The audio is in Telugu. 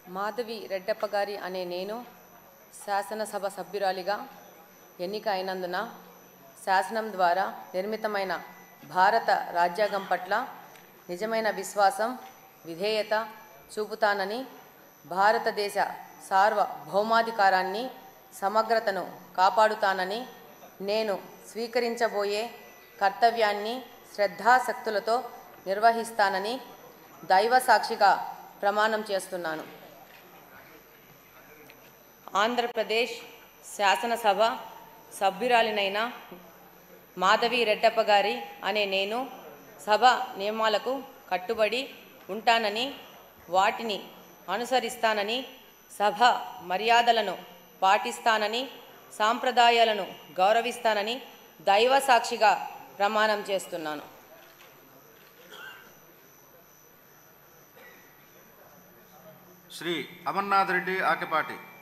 మాధవి రెడ్డప్ప గారి అనే నేను శాసనసభ సభ్యురాలిగా ఎన్నిక అయినందున శాసనం ద్వారా నిర్మితమైన భారత రాజ్యాంగం పట్ల నిజమైన విశ్వాసం, విధేయత చూపుతానని, భారతదేశ సార్వభౌమాధికారాన్ని, సమగ్రతను కాపాడుతానని, నేను స్వీకరించబోయే కర్తవ్యాన్ని శ్రద్ధాశక్తులతో నిర్వహిస్తానని దైవ సాక్షిగా ప్రమాణం చేస్తున్నాను. ఆంధ్రప్రదేశ్ శాసనసభ సభ్యురాలినైన మాధవి రెడ్డప్ప గారి అనే నేను సభ నియమాలకు కట్టుబడి ఉంటానని, వాటిని అనుసరిస్తానని, సభ మర్యాదలను పాటిస్తానని, సాంప్రదాయాలను గౌరవిస్తానని దైవ సాక్షిగా ప్రమాణం చేస్తున్నాను. శ్రీ అమర్నాథ్ రెడ్డి ఆకెపాటి.